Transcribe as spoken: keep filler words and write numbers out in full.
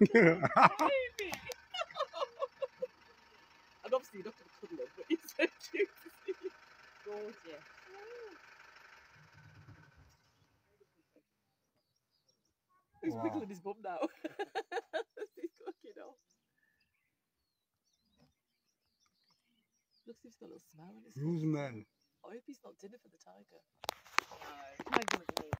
Baby. And obviously you're not going to cuddle him, but he's so cute to see. Gorgeous. He's Wow. wiggling his bum now. He's cooking off. Looks like he's got a little smile on his face. Who's man? I hope he's not dinner for the tiger. No. Tiger's gonna